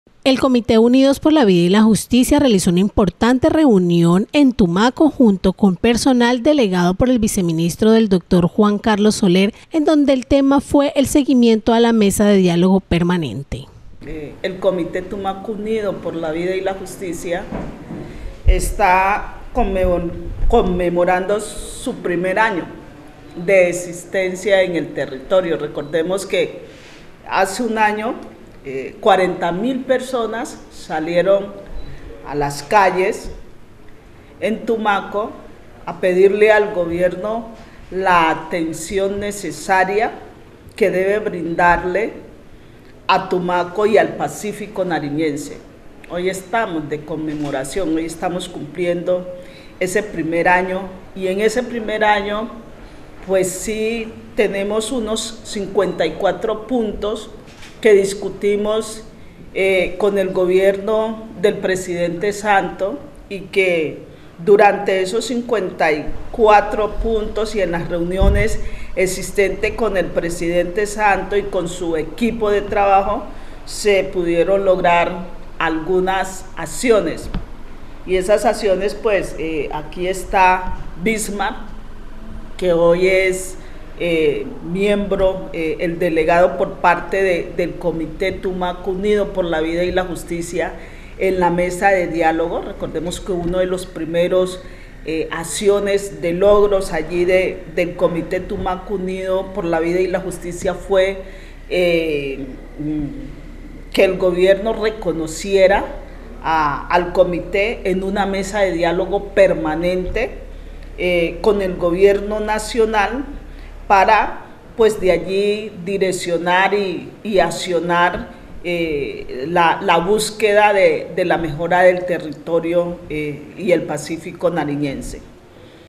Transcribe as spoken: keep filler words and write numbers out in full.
El Comité Unidos por la Vida y la Justicia realizó una importante reunión en Tumaco junto con personal delegado por el viceministro del doctor Juan Carlos Soler, en donde el tema fue el seguimiento a la mesa de diálogo permanente. Eh, el Comité Tumaco Unido por la Vida y la Justicia está conmemorando su primer año de existencia en el territorio. Recordemos que hace un año Eh, cuarenta mil personas salieron a las calles en Tumaco a pedirle al gobierno la atención necesaria que debe brindarle a Tumaco y al Pacífico nariñense. Hoy estamos de conmemoración, hoy estamos cumpliendo ese primer año, y en ese primer año pues sí tenemos unos cincuenta y cuatro puntos que discutimos eh, con el gobierno del presidente Santos, y que durante esos cincuenta y cuatro puntos y en las reuniones existentes con el presidente Santos y con su equipo de trabajo se pudieron lograr algunas acciones. Y esas acciones, pues eh, aquí está Bismarck, que hoy es Eh, miembro, eh, el delegado por parte de, del Comité Tumaco Unido por la Vida y la Justicia en la mesa de diálogo. Recordemos que uno de los primeros eh, acciones de logros allí de, del Comité Tumaco Unido por la Vida y la Justicia fue eh, que el gobierno reconociera a, al comité en una mesa de diálogo permanente eh, con el gobierno nacional, para pues de allí direccionar y, y accionar eh, la, la búsqueda de, de la mejora del territorio eh, y el Pacífico nariñense.